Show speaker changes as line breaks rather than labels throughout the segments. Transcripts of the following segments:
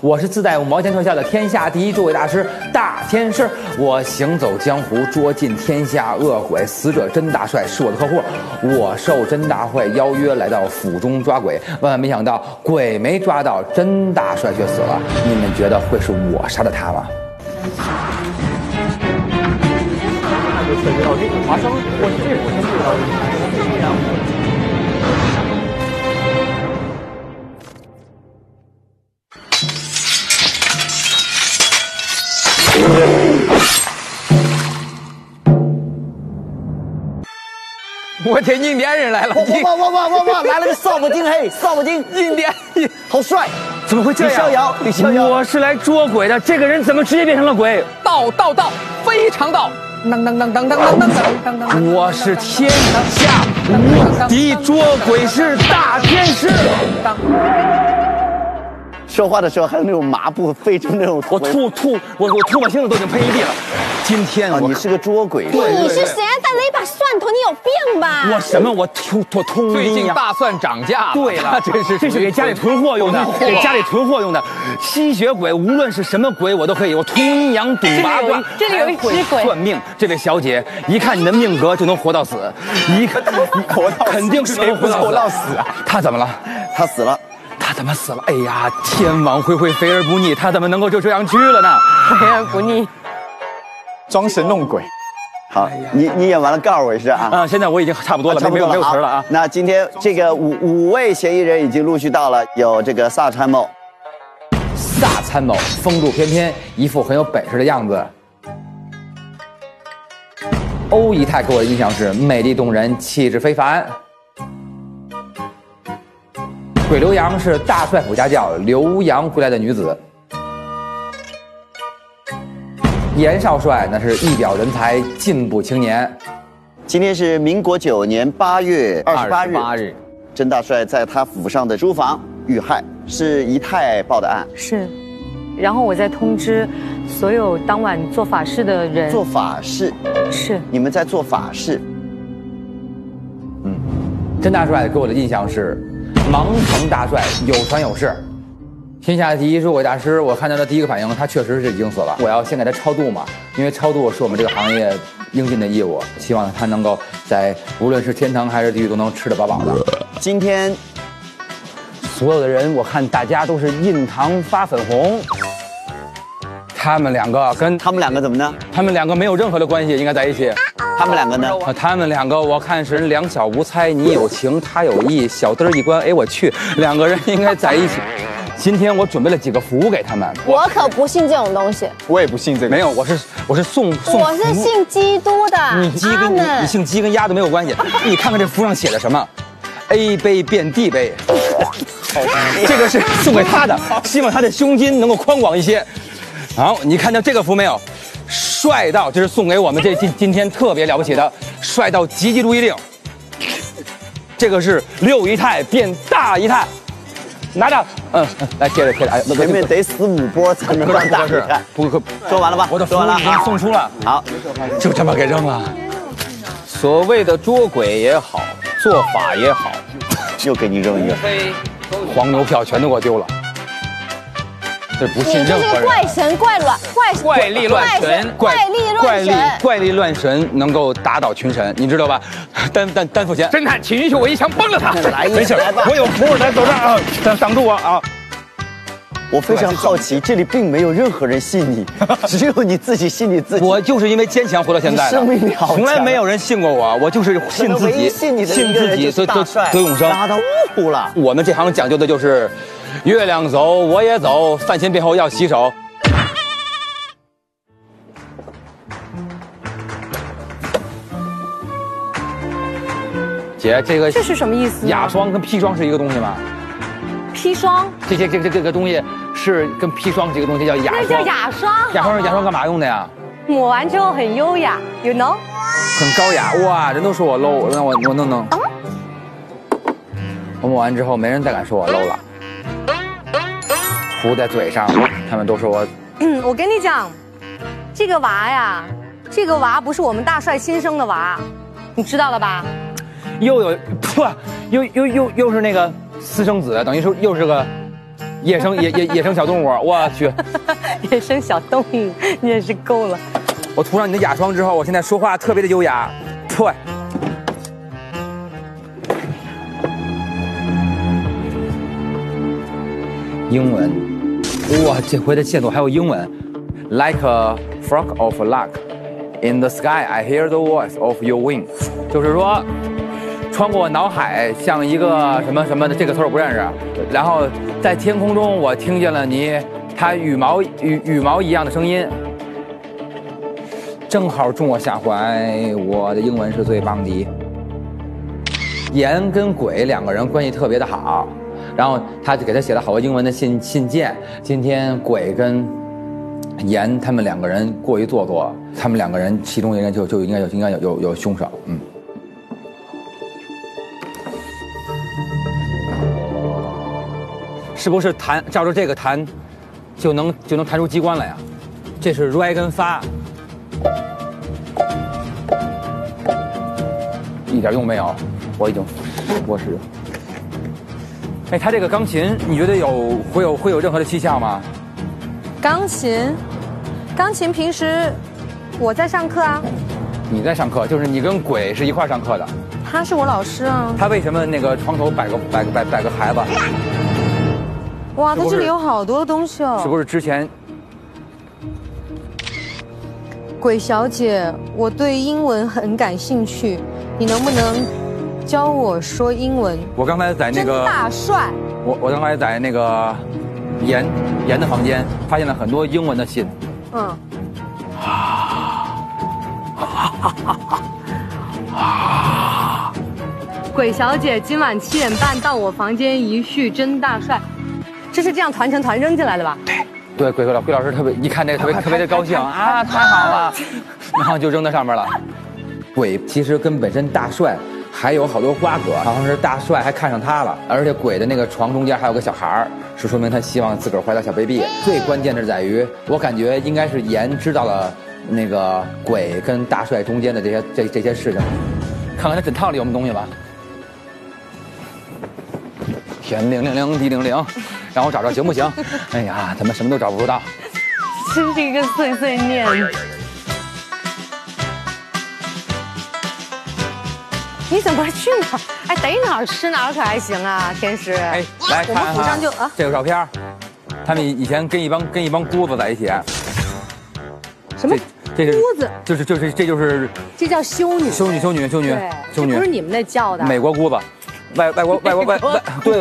我是自带5毛钱特效的天下第一捉鬼大师大天师，我行走江湖，捉尽天下恶鬼，死者甄大帅是我的客户，我受甄大会邀约来到府中抓鬼，万万没想到鬼没抓到，甄大帅却死了。你们觉得会是我杀的他吗？
就涉及到这个华生或是这部生这个。
我天，印第安人来了！
哇！来了个扫把精，嘿，扫把精，
印第安人
好帅！
怎么会这样？
李逍遥，
我是来捉鬼的，这个人怎么直接变成了鬼？
到，非常到！当！
我是天下无敌捉鬼师大天师。
说话的时候还有那种麻布飞出那种，
我吐把星子都已经喷一地了。今天
你是个捉鬼，
你是谁啊？带了一把蒜头，你有病吧？
我什么？我通
最近大蒜涨价了。
对了，这是给家里囤货用的，给家里囤货用的。吸血鬼无论是什么鬼我都可以，我通阴阳赌八卦。
这里有一只鬼。
算命，这位小姐，一看你的命格就能活到死，一看活到肯定是能活到死啊！他怎么了？
他死了。
他怎么死了？哎呀，天网恢恢，肥而不腻，他怎么能够就这样去了呢？
肥而不腻，
装神弄鬼。
好，你演完了，告诉我一声啊。
啊，现在我已经差不多了，没有词了啊。
那今天这个五位嫌疑人已经陆续到了，有这个萨参谋。
萨参谋风度翩翩，一副很有本事的样子。欧姨太给我的印象是美丽动人，气质非凡。鬼刘洋是大帅府家教刘洋回来的女子。严少帅那是一表人才，进步青年。
今天是民国9年8月28日，甄大帅在他府上的书房遇害，是姨太报的案。
是，然后我再通知所有当晚做法事的人。
做法事？
是。
你们在做法事？
甄大帅给我的印象是芒城大帅，有传有事。天下第一捉鬼大师，我看到的第一个反应，他确实是已经死了。我要先给他超度嘛，因为超度是我们这个行业应尽的义务。希望他能够在无论是天堂还是地狱都能吃得饱饱的。
今天
所有的人，我看大家都是印堂发粉红。他们两个
怎么呢？
他们两个没有任何的关系，应该在一起。
他们两个呢？
他们两个我看是两小无猜，你有情他有意，小灯一关，哎我去，两个人应该在一起。今天我准备了几个符给他们，
我可不信这种东西。
我也不信这个。
没有，我是送。
我是信基督的。
你姓鸡跟鸭都没有关系。你看看这符上写的什么 ？A 杯变 D 杯，这个是送给他的，希望他的胸襟能够宽广一些。好，你看到这个符没有？帅到，这是送给我们这今天特别了不起的，帅到急急如律令。这个是6姨太变大姨太。拿着，来贴着，哎，
前面得死5波才能让大师看。
不，
说完了吧？
我的符已经送出了。
好，
就这么给扔了。
所谓的捉鬼也好，做法也好，
又给你扔一个，
黄牛票全都给我丢了。这不信任何人。
你就是个怪神怪
力乱神，
怪力乱神能够打倒群神，你知道吧？单付钱。
侦探，请允许我一枪崩了他。
没事，我有符，咱走这儿啊，挡住我啊！
我非常好奇，这里并没有任何人信你，只有你自己信你自己。
我就是因为坚强活到现在的，
生命力好强，
从来没有人信过我，我就是信自己，
信自己
得永生。
让他误了。
我们这行讲究的就是月亮走我也走，饭前便后要洗手。姐，这
是什么意思？
哑霜跟砒霜是一个东西吗？
砒霜，
这个东西是跟砒霜这个东西叫哑霜。
那叫哑霜。
哑霜干嘛用的呀？
抹完之后很优雅 ，you know？
很高雅哇！人都说我 low， 那我弄。我抹完之后，没人再敢说我 low 了。糊在嘴上，他们都说我。
我跟你讲，这个娃呀，这个娃不是我们大帅亲生的娃，你知道了吧？又是那个私生子，等于说又是个
野生小动物，我去，
野生小动物，你也是够了。
我涂上你的哑霜之后，我现在说话特别的优雅，对。英文，哇，这回的线索还有英文 ，Like a frog of luck, in the sky I hear the voice of your wing， 就是说，穿过脑海像一个什么什么的，这个词我不认识。然后在天空中，我听见了它羽毛一样的声音，正好中我下怀。我的英文是最棒的。盐跟鬼两个人关系特别的好。然后他就给他写了好多英文的信件。今天鬼跟盐他们两个人过于做作，他们两个人其中一个人就应该有凶手。嗯。是不是照着这个弹，就能弹出机关来呀？这是 re 跟发，一点用没有。我已经我是。哎，他这个钢琴，你觉得会有任何的蹊跷吗？
钢琴平时我在上课啊。
你在上课，就是你跟鬼是一块上课的。
他是我老师啊。
他为什么那个床头摆个孩子？
哇，他这里有好多东西哦。
是不是之前？
鬼小姐，我对英文很感兴趣，你能不能教我说英文？
我刚才在那个
真大帅。
我刚才在那个盐的房间发现了很多英文的信。
嗯。鬼小姐，今晚7点半到我房间一叙真大帅。这是这样团成团扔进来的吧？
对，鬼老师特别一看这个特别的高兴啊，太好了，然后就扔在上面了。鬼其实跟本身大帅还有好多瓜葛，好像是大帅还看上他了，而且鬼的那个床中间还有个小孩儿，是说明他希望自个儿怀到小 baby。最关键的是在于，我感觉应该是盐知道了那个鬼跟大帅中间的这些事情。看看他枕套里有什么东西吧。天灵灵灵地灵灵，让我找找行不行？哎呀，怎么什么都找不到？
真是一个碎碎念。你怎么去哪儿？哎，逮哪儿吃哪儿可还行啊，天师。哎，
来看看
我们府上就啊，
这个照片，他们以前跟一帮姑子在一起。
什么？
这是
姑子？
这就是
这叫修女。
修女。
对，这不是你们那叫的。
美国姑子。外国，对，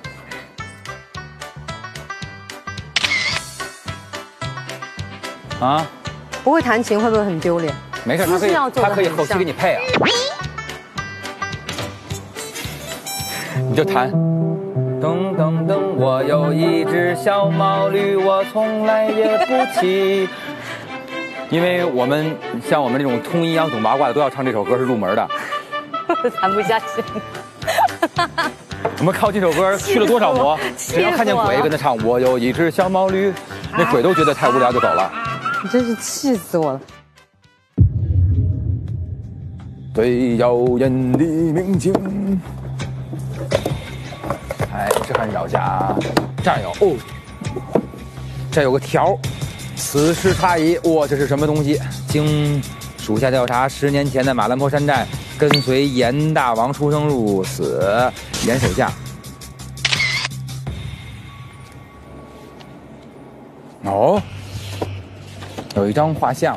啊，
不会弹琴会不会很丢脸？
没事，他可以后期给你配啊，你就弹。噔噔噔，我有一只小毛驴，我从来也不骑。因为我们像我们这种通阴阳懂八卦的，都要唱这首歌是入门的。
弹不下去。
我们靠这首歌去了多少国？只要看见鬼跟他唱我有一只小毛驴，那鬼都觉得太无聊就走了。
你真是气死我了。
最耀眼的明星，哎，这很绕家。这儿有哦，这有个条，此时差矣。哇，这是什么东西？经属下调查，10年前的马兰坡山寨，跟随严大王出生入死，严手下。哦，有一张画像。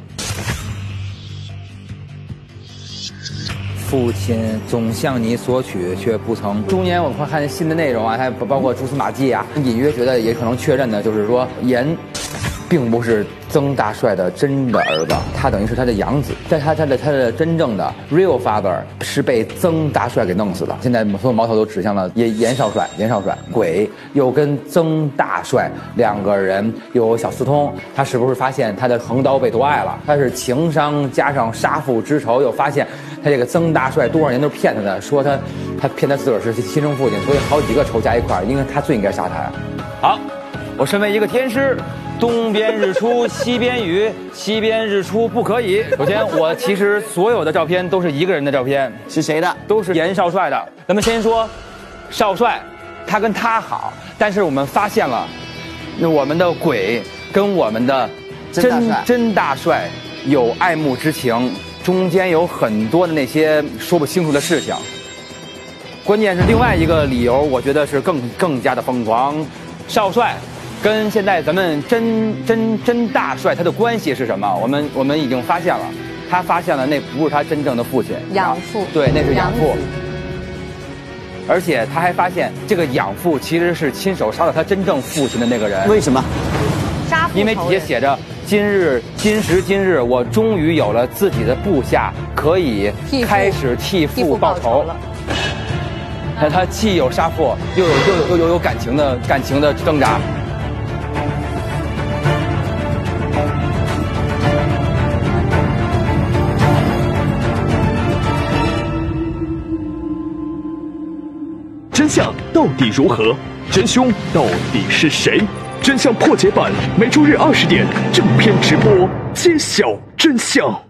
父亲总向你索取，却不曾。中间我看见新的内容啊，还包括蛛丝马迹啊，隐约觉得也可能确认的，就是说严并不是曾大帅的真的儿子，他等于是他的养子，在他的真正的 real father 是被曾大帅给弄死的。现在所有矛头都指向了严少帅，鬼又跟曾大帅两个人又有小私通，他是不是发现他的横刀被夺爱了？他是情伤加上杀父之仇，又发现他这个曾大帅多少年都是骗他的，说他骗他自个儿是亲生父亲，所以好几个仇加一块，因为他最应该杀他呀。好，我身为一个天师。东边日出西边雨，西边日出不可以。首先，我其实所有的照片都是一个人的照片，
是谁的？
都是严少帅的。咱们先说少帅， 他跟他好，但是我们发现了，我们的鬼跟我们的真大帅有爱慕之情，中间有很多的那些说不清楚的事情。关键是另外一个理由，我觉得是更加的疯狂。少帅跟现在咱们真大帅他的关系是什么？我们已经发现了，他发现了那不是他真正的父亲，
养父，
对，那是养父。而且他还发现这个养父其实是亲手杀了他真正父亲的那个人。
为什么？
因为底下写着今时今日，我终于有了自己的部下，可以开始替父报仇了。他既有杀父，又有感情的挣扎。
真相到底如何？真凶到底是谁？真相破解版每周日20点正片直播，揭晓真相。